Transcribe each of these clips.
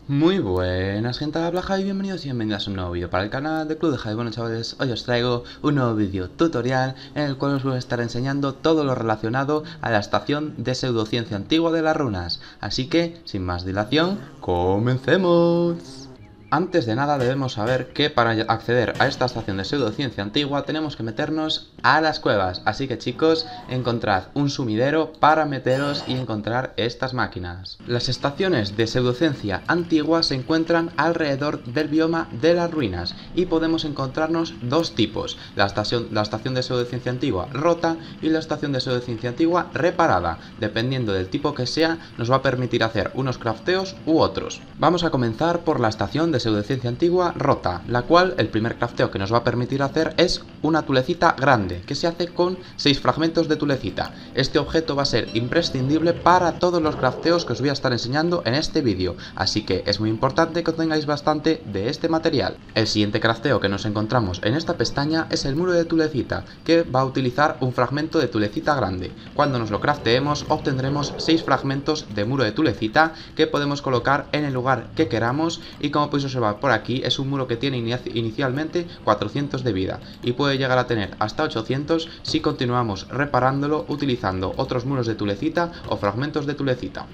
Muy buenas gente, habla Javi, bienvenidos y bienvenidas a un nuevo vídeo para el canal de Club de Javi. Bueno chavales, hoy os traigo un nuevo vídeo tutorial en el cual os voy a estar enseñando todo lo relacionado a la estación de pseudociencia antigua de las runas. Así que, sin más dilación, ¡comencemos! Antes de nada debemos saber que para acceder a esta estación de pseudociencia antigua tenemos que meternos a las cuevas. Así que chicos, encontrad un sumidero para meteros y encontrar estas máquinas. Las estaciones de pseudociencia antigua se encuentran alrededor del bioma de las ruinas y podemos encontrarnos dos tipos: la estación de pseudociencia antigua rota y la estación de pseudociencia antigua reparada. Dependiendo del tipo que sea, nos va a permitir hacer unos crafteos u otros. Vamos a comenzar por la estación de pseudociencia antigua rota, la cual el primer crafteo que nos va a permitir hacer es una tulecita grande, que se hace con 6 fragmentos de tulecita. Este objeto va a ser imprescindible para todos los crafteos que os voy a estar enseñando en este vídeo, así que es muy importante que tengáis bastante de este material. El siguiente crafteo que nos encontramos en esta pestaña es el muro de tulecita, que va a utilizar un fragmento de tulecita grande. Cuando nos lo crafteemos obtendremos 6 fragmentos de muro de tulecita que podemos colocar en el lugar que queramos, y como podéis observar por aquí es un muro que tiene inicialmente 400 de vida y puede llegar a tener hasta 800 si continuamos reparándolo utilizando otros muros de tulecita o fragmentos de tulecita.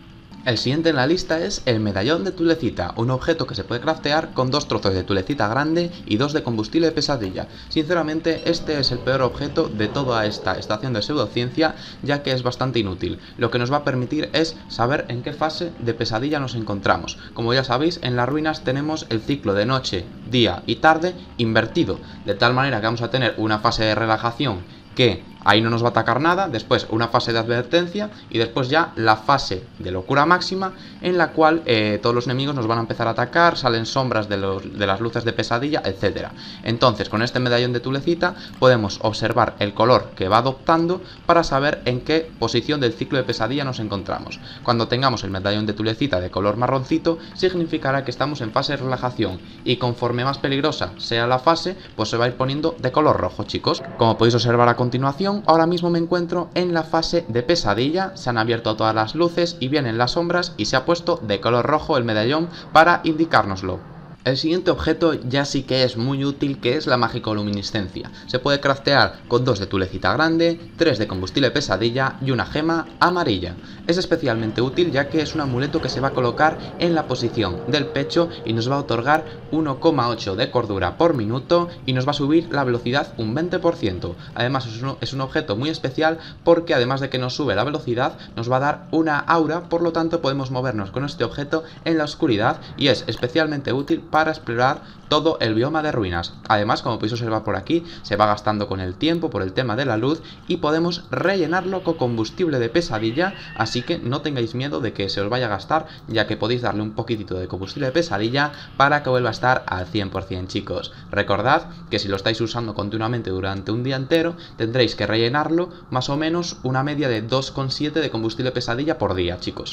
El siguiente en la lista es el medallón de tulecita, un objeto que se puede craftear con 2 trozos de tulecita grande y 2 de combustible de pesadilla. Sinceramente este es el peor objeto de toda esta estación de pseudociencia, ya que es bastante inútil. Lo que nos va a permitir es saber en qué fase de pesadilla nos encontramos. Como ya sabéis, en las ruinas tenemos el ciclo de noche, día y tarde invertido, de tal manera que vamos a tener una fase de relajación que ahí no nos va a atacar nada, después una fase de advertencia y después ya la fase de locura máxima, en la cual todos los enemigos nos van a empezar a atacar, salen sombras de las luces de pesadilla, etc. Entonces con este medallón de tulecita podemos observar el color que va adoptando para saber en qué posición del ciclo de pesadilla nos encontramos. Cuando tengamos el medallón de tulecita de color marroncito, significará que estamos en fase de relajación, y conforme más peligrosa sea la fase, pues se va a ir poniendo de color rojo, chicos. Como podéis observar a continuación, ahora mismo me encuentro en la fase de pesadilla, se han abierto todas las luces y vienen las sombras y se ha puesto de color rojo el medallón para indicárnoslo. El siguiente objeto ya sí que es muy útil, que es la magicoluminiscencia. Se puede craftear con 2 de tulecita grande, 3 de combustible pesadilla y una gema amarilla. Es especialmente útil ya que es un amuleto que se va a colocar en la posición del pecho y nos va a otorgar 1,8 de cordura por minuto y nos va a subir la velocidad un 20%. Además es un objeto muy especial porque además de que nos sube la velocidad, nos va a dar una aura, por lo tanto podemos movernos con este objeto en la oscuridad y es especialmente útil para explorar todo el bioma de ruinas. Además, como podéis observar por aquí, se va gastando con el tiempo por el tema de la luz y podemos rellenarlo con combustible de pesadilla, así que no tengáis miedo de que se os vaya a gastar, ya que podéis darle un poquitito de combustible de pesadilla para que vuelva a estar al 100%, chicos. Recordad que si lo estáis usando continuamente durante un día entero, tendréis que rellenarlo más o menos una media de 2,7 de combustible de pesadilla por día, chicos.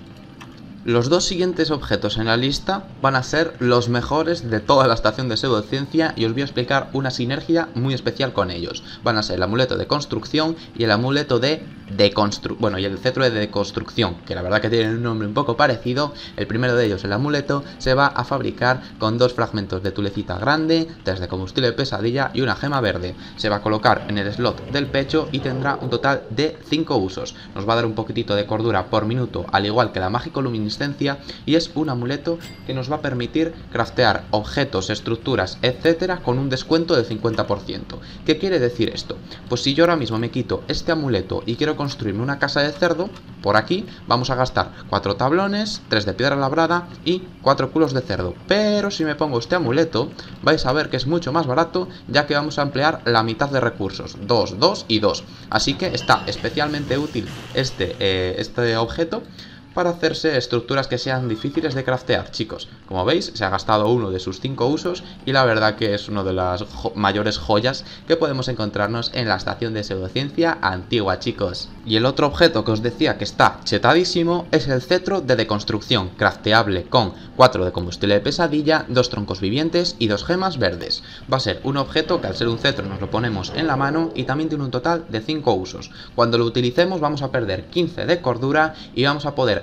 Los dos siguientes objetos en la lista van a ser los mejores de toda la estación de pseudociencia y os voy a explicar una sinergia muy especial con ellos. Van a ser el amuleto de construcción y el amuleto de y el cetro de deconstrucción, que la verdad que tienen un nombre un poco parecido. El primero de ellos, el amuleto, se va a fabricar con 2 fragmentos de tulecita grande, 3 de combustible de pesadilla y una gema verde. Se va a colocar en el slot del pecho y tendrá un total de 5 usos. Nos va a dar un poquitito de cordura por minuto, al igual que la magicoluminiscencia, y es un amuleto que nos va a permitir craftear objetos, estructuras, etcétera, con un descuento del 50%. ¿Qué quiere decir esto? Pues si yo ahora mismo me quito este amuleto y quiero construirme una casa de cerdo, por aquí vamos a gastar 4 tablones, 3 de piedra labrada y 4 culos de cerdo. Pero si me pongo este amuleto, vais a ver que es mucho más barato, ya que vamos a emplear la mitad de recursos, 2, 2 y 2. Así que está especialmente útil este objeto para hacerse estructuras que sean difíciles de craftear, chicos. Como veis, se ha gastado uno de sus 5 usos y la verdad que es una de las mayores joyas que podemos encontrarnos en la estación de pseudociencia antigua, chicos. Y el otro objeto que os decía que está chetadísimo es el cetro de deconstrucción, crafteable con 4 de combustible de pesadilla, 2 troncos vivientes y 2 gemas verdes. Va a ser un objeto que al ser un cetro nos lo ponemos en la mano y también tiene un total de 5 usos. Cuando lo utilicemos vamos a perder 15 de cordura y vamos a poder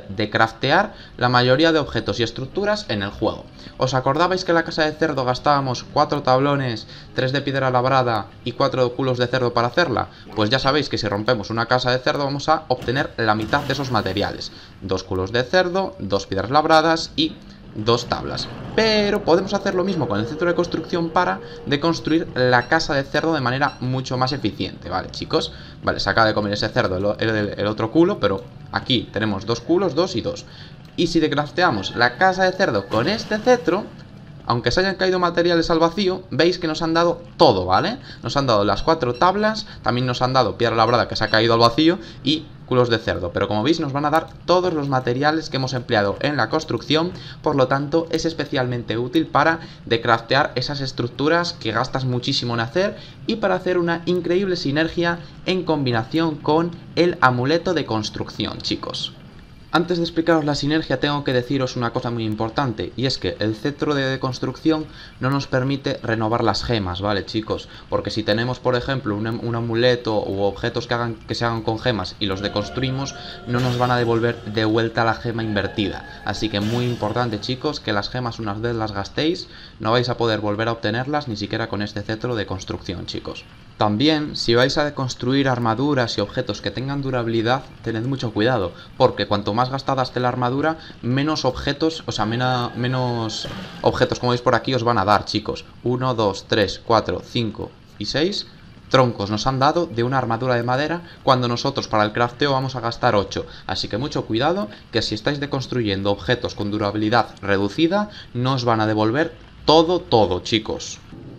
poder de craftear la mayoría de objetos y estructuras en el juego. ¿Os acordabais que en la casa de cerdo gastábamos 4 tablones, 3 de piedra labrada y 4 culos de cerdo para hacerla? Pues ya sabéis que si rompemos una casa de cerdo vamos a obtener la mitad de esos materiales. 2 culos de cerdo, 2 piedras labradas y 2 tablas. Pero podemos hacer lo mismo con el cetro de construcción para deconstruir la casa de cerdo de manera mucho más eficiente, ¿vale, chicos? Vale, se acaba de comer ese cerdo el otro culo, pero aquí tenemos 2 culos, 2 y 2. Y si decrafteamos la casa de cerdo con este cetro, aunque se hayan caído materiales al vacío, veis que nos han dado todo, ¿vale? Nos han dado las 4 tablas, también nos han dado piedra labrada que se ha caído al vacío y culos de cerdo. Pero como veis nos van a dar todos los materiales que hemos empleado en la construcción, por lo tanto es especialmente útil para decraftear esas estructuras que gastas muchísimo en hacer y para hacer una increíble sinergia en combinación con el amuleto de construcción, chicos. Antes de explicaros la sinergia tengo que deciros una cosa muy importante, y es que el cetro de construcción no nos permite renovar las gemas, ¿vale, chicos? Porque si tenemos, por ejemplo, un amuleto u objetos que se hagan con gemas y los deconstruimos, no nos van a devolver de vuelta la gema invertida. Así que muy importante, chicos, que las gemas una vez las gastéis, no vais a poder volver a obtenerlas ni siquiera con este cetro de construcción, chicos. También, si vais a deconstruir armaduras y objetos que tengan durabilidad, tened mucho cuidado, porque cuanto más gastada esté la armadura, menos objetos, o sea, menos objetos, como veis por aquí, os van a dar, chicos. 1, 2, 3, 4, 5 y 6 troncos nos han dado de una armadura de madera, cuando nosotros para el crafteo vamos a gastar 8. Así que mucho cuidado, que si estáis deconstruyendo objetos con durabilidad reducida, no os van a devolver todo, chicos.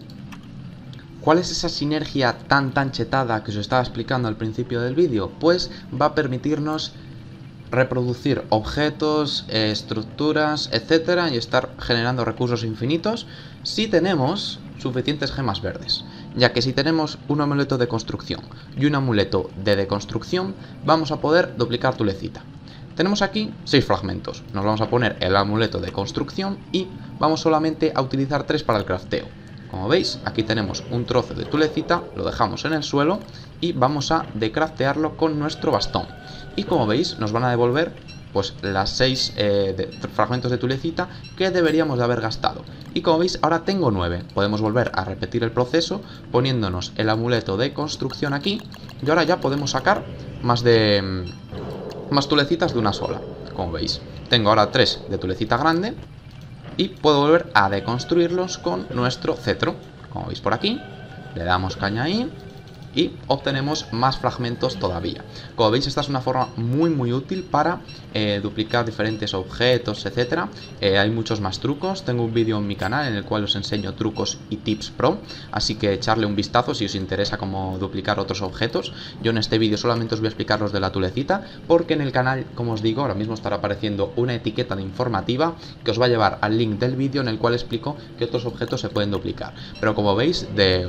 ¿Cuál es esa sinergia tan chetada que os estaba explicando al principio del vídeo? Pues va a permitirnos reproducir objetos, estructuras, etcétera, y estar generando recursos infinitos si tenemos suficientes gemas verdes. Ya que si tenemos un amuleto de construcción y un amuleto de deconstrucción, vamos a poder duplicar tulecita. Tenemos aquí 6 fragmentos. Nos vamos a poner el amuleto de construcción y vamos solamente a utilizar 3 para el crafteo. Como veis, aquí tenemos un trozo de tulecita, lo dejamos en el suelo y vamos a decraftearlo con nuestro bastón. Y como veis, nos van a devolver pues las 6 fragmentos de tulecita que deberíamos de haber gastado. Y como veis, ahora tengo 9. Podemos volver a repetir el proceso poniéndonos el amuleto de construcción aquí. Y ahora ya podemos sacar más tulecitas de una sola. Como veis, tengo ahora 3 de tulecita grande. Y puedo volver a deconstruirlos con nuestro cetro. Como veis por aquí, le damos caña ahí y obtenemos más fragmentos todavía. Como veis, esta es una forma muy útil para duplicar diferentes objetos, etcétera. Hay muchos más trucos. Tengo un vídeo en mi canal en el cual os enseño trucos y tips pro, así que echarle un vistazo si os interesa cómo duplicar otros objetos. Yo en este vídeo solamente os voy a explicar los de la tulecita, porque en el canal, como os digo, ahora mismo estará apareciendo una etiqueta de informativa que os va a llevar al link del vídeo en el cual explico qué otros objetos se pueden duplicar. Pero como veis, de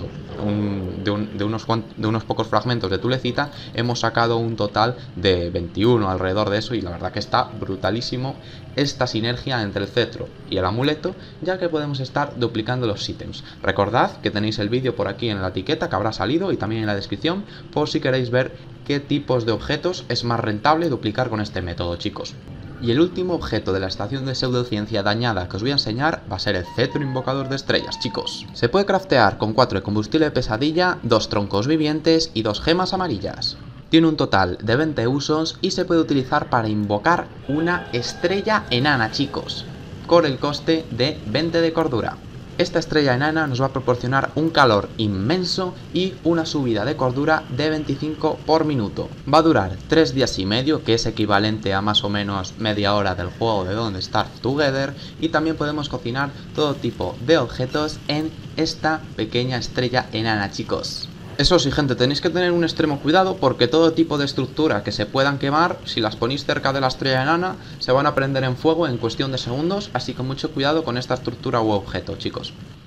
unos pocos fragmentos de tulecita hemos sacado un total de 21 alrededor de eso, y la verdad que está brutalísimo esta sinergia entre el cetro y el amuleto, ya que podemos estar duplicando los ítems. Recordad que tenéis el vídeo por aquí en la etiqueta que habrá salido y también en la descripción, por si queréis ver qué tipos de objetos es más rentable duplicar con este método, chicos. Y el último objeto de la estación de pseudociencia dañada que os voy a enseñar va a ser el cetro invocador de estrellas, chicos. Se puede craftear con 4 de combustible de pesadilla, 2 troncos vivientes y 2 gemas amarillas. Tiene un total de 20 usos y se puede utilizar para invocar una estrella enana, chicos, con el coste de 20 de cordura. Esta estrella enana nos va a proporcionar un calor inmenso y una subida de cordura de 25 por minuto. Va a durar 3 días y medio, que es equivalente a más o menos media hora del juego de Don't Starve Together, y también podemos cocinar todo tipo de objetos en esta pequeña estrella enana, chicos. Eso sí, gente, tenéis que tener un extremo cuidado, porque todo tipo de estructura que se puedan quemar, si las ponéis cerca de la estrella enana, se van a prender en fuego en cuestión de segundos, así que mucho cuidado con esta estructura u objeto, chicos.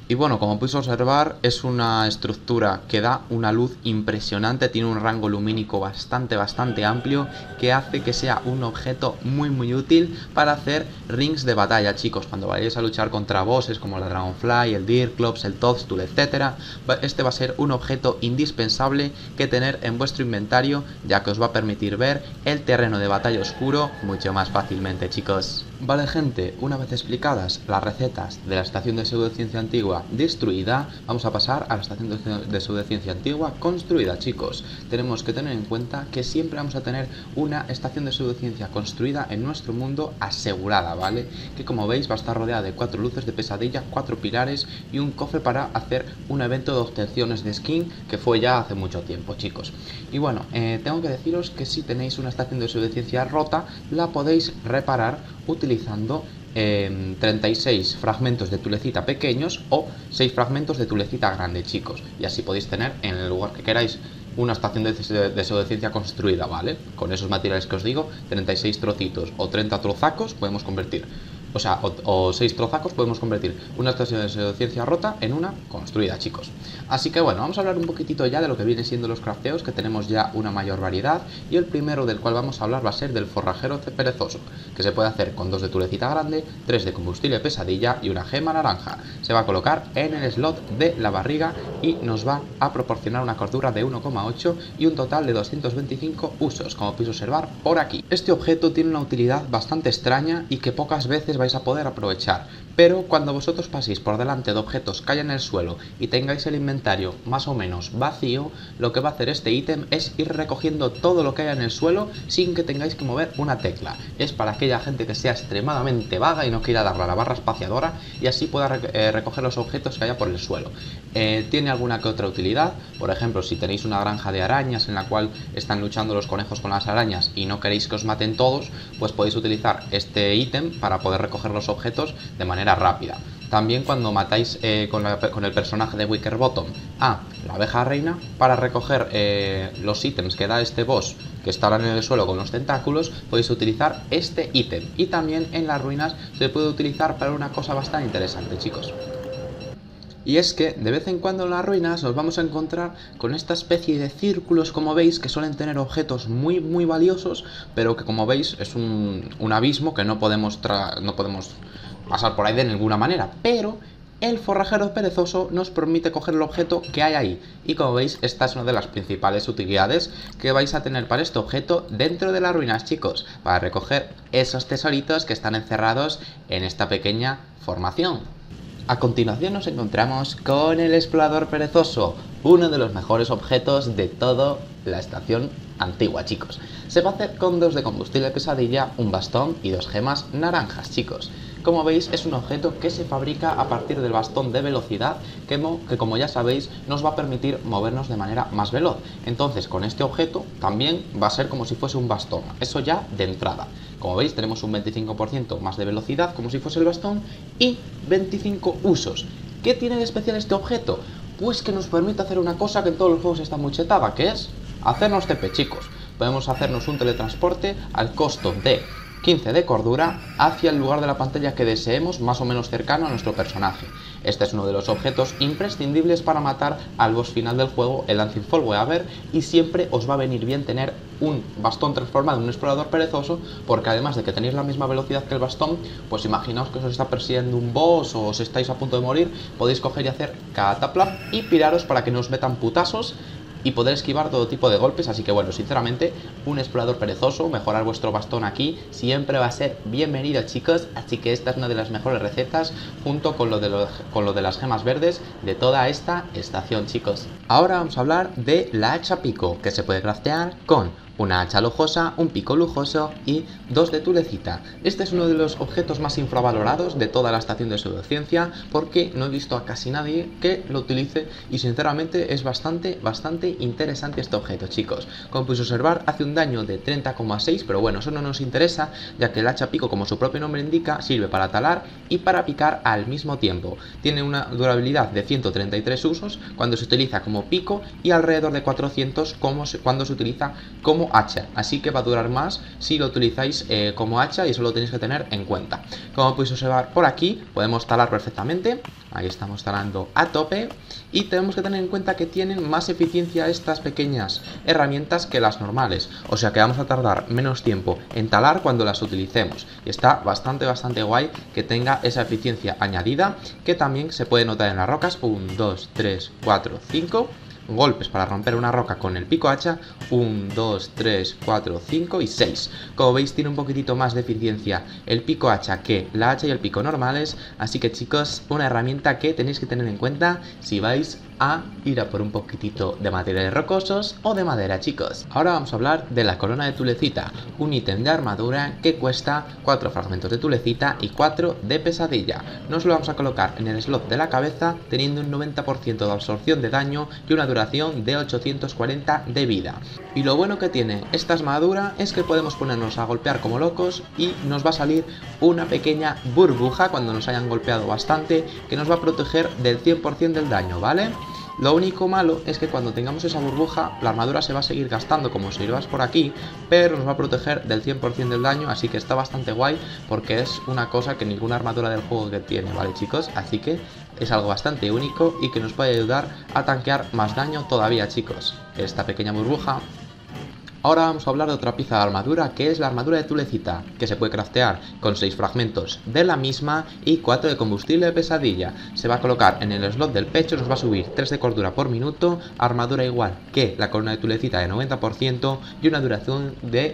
Y bueno, como podéis observar, es una estructura que da una luz impresionante, tiene un rango lumínico bastante amplio, que hace que sea un objeto muy útil para hacer rings de batalla, chicos. Cuando vayáis a luchar contra bosses como la Dragonfly, el Deerclops, el Toadstool, etc., este va a ser un objeto indispensable que tener en vuestro inventario, ya que os va a permitir ver el terreno de batalla oscuro mucho más fácilmente, chicos. Vale, gente, una vez explicadas las recetas de la estación de pseudociencia antigua destruida, vamos a pasar a la estación de pseudociencia antigua construida, chicos. Tenemos que tener en cuenta que siempre vamos a tener una estación de pseudociencia construida en nuestro mundo asegurada, ¿vale? Que como veis va a estar rodeada de 4 luces de pesadilla, 4 pilares y un cofre para hacer un evento de obtenciones de skin que fue ya hace mucho tiempo, chicos. Y bueno, tengo que deciros que si tenéis una estación de pseudociencia rota, la podéis reparar utilizando 36 fragmentos de tulecita pequeños o 6 fragmentos de tulecita grande, chicos, y así podéis tener en el lugar que queráis una estación de pseudociencia construida, ¿vale? Con esos materiales que os digo, 36 trocitos o 30 trozacos podemos convertir, o 6 trozacos podemos convertir una estación de pseudociencia rota en una construida, chicos. Así que bueno, vamos a hablar un poquitito ya de lo que vienen siendo los crafteos, que tenemos ya una mayor variedad, y el primero del cual vamos a hablar va a ser del forrajero perezoso, que se puede hacer con 2 de tulecita grande, 3 de combustible pesadilla y una gema naranja. Se va a colocar en el slot de la barriga y nos va a proporcionar una cordura de 1,8 y un total de 225 usos, como podéis observar por aquí. Este objeto tiene una utilidad bastante extraña y que pocas veces vais a poder aprovechar, pero cuando vosotros paséis por delante de objetos que haya en el suelo y tengáis el inventario más o menos vacío, lo que va a hacer este ítem es ir recogiendo todo lo que haya en el suelo sin que tengáis que mover una tecla. Es para aquella gente que sea extremadamente vaga y no quiera darle a la barra espaciadora y así pueda recoger los objetos que haya por el suelo. Tiene alguna que otra utilidad, por ejemplo, si tenéis una granja de arañas en la cual están luchando los conejos con las arañas y no queréis que os maten todos, pues podéis utilizar este ítem para poder recoger los objetos de manera rápida. También cuando matáis con el personaje de Wickerbottom a la abeja reina, para recoger los ítems que da este boss que estarán en el suelo con los tentáculos, podéis utilizar este ítem. Y también en las ruinas se puede utilizar para una cosa bastante interesante, chicos. Y es que de vez en cuando en las ruinas nos vamos a encontrar con esta especie de círculos, como veis, que suelen tener objetos muy valiosos, pero que como veis es un abismo que no podemos pasar por ahí de ninguna manera. Pero el forrajero perezoso nos permite coger el objeto que hay ahí. Y como veis, esta es una de las principales utilidades que vais a tener para este objeto dentro de las ruinas, chicos, para recoger esos tesoritos que están encerrados en esta pequeña formación. A continuación nos encontramos con el explorador perezoso, uno de los mejores objetos de toda la estación antigua, chicos. Se va a hacer con 2 de combustible pesadilla, un bastón y 2 gemas naranjas, chicos. Como veis, es un objeto que se fabrica a partir del bastón de velocidad que como ya sabéis nos va a permitir movernos de manera más veloz. Entonces con este objeto también va a ser como si fuese un bastón, eso ya de entrada. Como veis, tenemos un 25% más de velocidad como si fuese el bastón y 25 usos. ¿Qué tiene de especial este objeto? Pues que nos permite hacer una cosa que en todos los juegos está muy chetada, que es hacernos TP, chicos. Podemos hacernos un teletransporte al costo de 15 de cordura hacia el lugar de la pantalla que deseemos, más o menos cercano a nuestro personaje. Este es uno de los objetos imprescindibles para matar al boss final del juego, el Dancing Folkwaver, y siempre os va a venir bien tener un bastón transformado en un explorador perezoso, porque además de que tenéis la misma velocidad que el bastón, pues imaginaos que os está persiguiendo un boss o os estáis a punto de morir, podéis coger y hacer cataplap y piraros para que no os metan putazos y poder esquivar todo tipo de golpes. Así que bueno, sinceramente, un explorador perezoso, mejorar vuestro bastón aquí siempre va a ser bienvenido, chicos. Así que esta es una de las mejores recetas, junto con lo de las gemas verdes de toda esta estación, chicos. Ahora vamos a hablar de la hacha pico, que se puede craftear con una hacha lujosa, un pico lujoso y 2 de tulecita. Este es uno de los objetos más infravalorados de toda la estación de pseudociencia, porque no he visto a casi nadie que lo utilice y sinceramente es bastante interesante este objeto, chicos. Como podéis observar, hace un daño de 30,6, pero bueno, eso no nos interesa, ya que el hacha pico, como su propio nombre indica, sirve para talar y para picar al mismo tiempo. Tiene una durabilidad de 133 usos cuando se utiliza como pico y alrededor de 400 cuando se utiliza como hacha, así que va a durar más si lo utilizáis como hacha, y eso lo tenéis que tener en cuenta. Como podéis observar por aquí, podemos talar perfectamente Ahí estamos talando a tope. Y tenemos que tener en cuenta que tienen más eficiencia estas pequeñas herramientas que las normales. O sea que vamos a tardar menos tiempo en talar cuando las utilicemos. Y está bastante guay que tenga esa eficiencia añadida, que también se puede notar en las rocas. 1, 2, 3, 4, 5 golpes para romper una roca con el pico hacha. 1, 2, 3, 4, 5 y 6. Como veis, tiene un poquitito más de eficiencia el pico hacha que la hacha y el pico normales. Así que chicos, una herramienta que tenéis que tener en cuenta si vais a ir a por un poquitito de materiales rocosos o de madera, chicos. Ahora vamos a hablar de la corona de tulecita, un ítem de armadura que cuesta 4 fragmentos de tulecita y 4 de pesadilla. Nos lo vamos a colocar en el slot de la cabeza, teniendo un 90% de absorción de daño y una duración de 840 de vida. Y lo bueno que tiene esta armadura es que podemos ponernos a golpear como locos y nos va a salir una pequeña burbuja cuando nos hayan golpeado bastante, que nos va a proteger del 100% del daño, ¿vale? Lo único malo es que cuando tengamos esa burbuja, la armadura se va a seguir gastando como si ibas por aquí, pero nos va a proteger del 100% del daño, así que está bastante guay porque es una cosa que ninguna armadura del juego que tiene, ¿vale, chicos? Así que es algo bastante único y que nos puede ayudar a tanquear más daño todavía, chicos. Esta pequeña burbuja. Ahora vamos a hablar de otra pieza de armadura, que es la armadura de tulecita, que se puede craftear con 6 fragmentos de la misma y 4 de combustible de pesadilla. Se va a colocar en el slot del pecho, nos va a subir 3 de cordura por minuto, armadura igual que la corona de tulecita de 90% y una duración de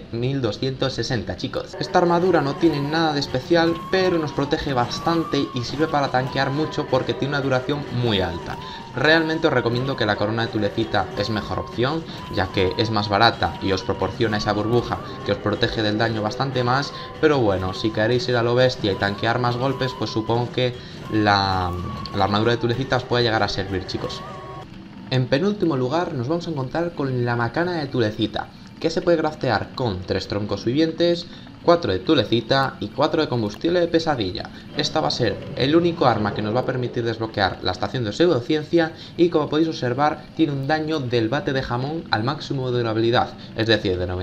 1260, chicos. Esta armadura no tiene nada de especial, pero nos protege bastante y sirve para tanquear mucho porque tiene una duración muy alta. Realmente os recomiendo que la corona de tulecita es mejor opción, ya que es más barata y os proporciona esa burbuja que os protege del daño bastante más, pero bueno, si queréis ir a lo bestia y tanquear más golpes, pues supongo que la armadura de tulecita os puede llegar a servir, chicos. En penúltimo lugar nos vamos a encontrar con la macana de tulecita, que se puede craftear con 3 troncos vivientes, 4 de tulecita y 4 de combustible de pesadilla. Esta va a ser el único arma que nos va a permitir desbloquear la estación de pseudociencia y, como podéis observar, tiene un daño del bate de jamón al máximo de durabilidad, es decir, de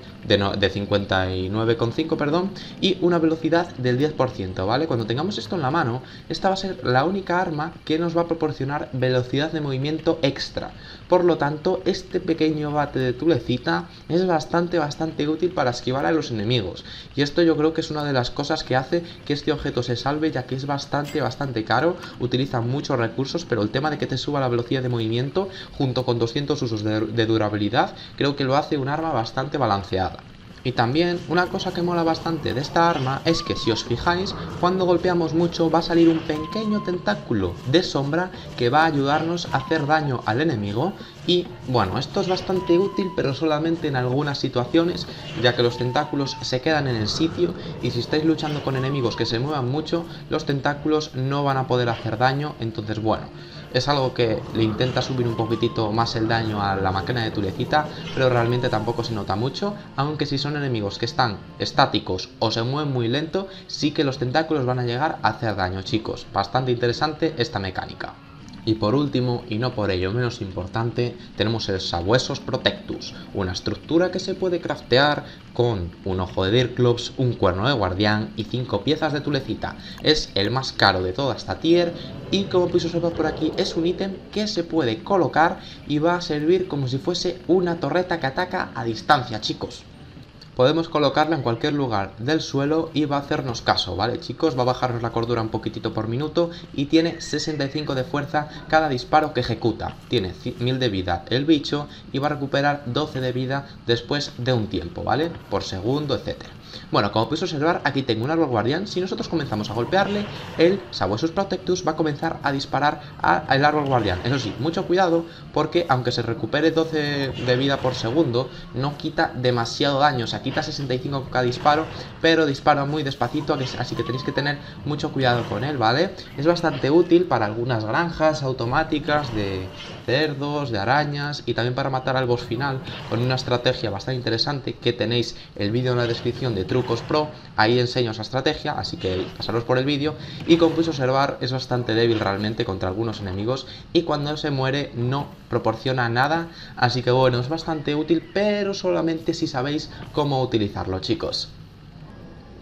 59,5, perdón, y una velocidad del 10%, ¿vale? Cuando tengamos esto en la mano, esta va a ser la única arma que nos va a proporcionar velocidad de movimiento extra. Por lo tanto, este pequeño bate de tulecita es bastante útil para esquivar a los enemigos. Y esto yo creo que es una de las cosas que hace que este objeto se salve, ya que es bastante caro, utiliza muchos recursos, pero el tema de que te suba la velocidad de movimiento junto con 200 usos de durabilidad, creo que lo hace un arma bastante balanceada. Y también una cosa que mola bastante de esta arma es que, si os fijáis, cuando golpeamos mucho va a salir un pequeño tentáculo de sombra que va a ayudarnos a hacer daño al enemigo. Y bueno, esto es bastante útil, pero solamente en algunas situaciones, ya que los tentáculos se quedan en el sitio y si estáis luchando con enemigos que se muevan mucho, los tentáculos no van a poder hacer daño. Entonces bueno, es algo que le intenta subir un poquitito más el daño a la máquina de tulecita, pero realmente tampoco se nota mucho, aunque si son enemigos que están estáticos o se mueven muy lento, sí que los tentáculos van a llegar a hacer daño, chicos. Bastante interesante esta mecánica. Y por último, y no por ello menos importante, tenemos el Sabuesos Protectus, una estructura que se puede craftear con un ojo de Deerclops, un cuerno de guardián y 5 piezas de tulecita. Es el más caro de toda esta tier y, como podéis observar por aquí, es un ítem que se puede colocar y va a servir como si fuese una torreta que ataca a distancia, chicos. Podemos colocarla en cualquier lugar del suelo y va a hacernos caso, ¿vale, chicos? Va a bajarnos la cordura un poquitito por minuto y tiene 65 de fuerza cada disparo que ejecuta. Tiene 1000 de vida el bicho y va a recuperar 12 de vida después de un tiempo, ¿vale? Por segundo, etcétera. Bueno, como podéis observar, aquí tengo un árbol guardián. Si nosotros comenzamos a golpearle, el Sabuesos Protectus va a comenzar a disparar al árbol guardián. Eso sí, mucho cuidado, porque aunque se recupere 12 de vida por segundo, no quita demasiado daño. O sea, quita 65 con cada disparo, pero dispara muy despacito, así que tenéis que tener mucho cuidado con él, ¿vale? Es bastante útil para algunas granjas automáticas de cerdos, de arañas, y también para matar al boss final con una estrategia bastante interesante, que tenéis el vídeo en la descripción de Trucos Pro. Ahí enseño esa estrategia, así que pasaros por el vídeo. Y como podéis observar, es bastante débil realmente contra algunos enemigos y cuando se muere no proporciona nada, así que bueno, es bastante útil, pero solamente si sabéis cómo utilizarlo, chicos.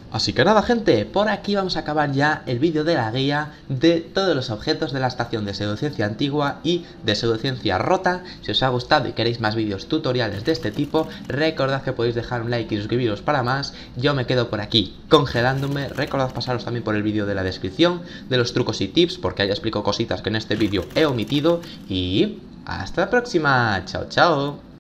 Así que nada, gente, por aquí vamos a acabar ya el vídeo de la guía de todos los objetos de la estación de pseudociencia antigua y de pseudociencia rota. Si os ha gustado y queréis más vídeos tutoriales de este tipo, recordad que podéis dejar un like y suscribiros para más. Yo me quedo por aquí congelándome. Recordad pasaros también por el vídeo de la descripción de los trucos y tips, porque ahí explico cositas que en este vídeo he omitido. Y hasta la próxima. Chao, chao.